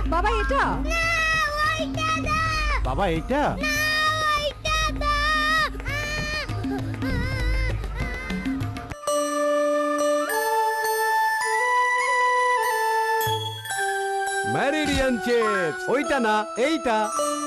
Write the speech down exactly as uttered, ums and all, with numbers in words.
বাবা এটা না ওইটা দাও। বাবা এইটা? না ওইটা দাও। ম্যারিডিয়ান চিপস, ওইটা না এইটা।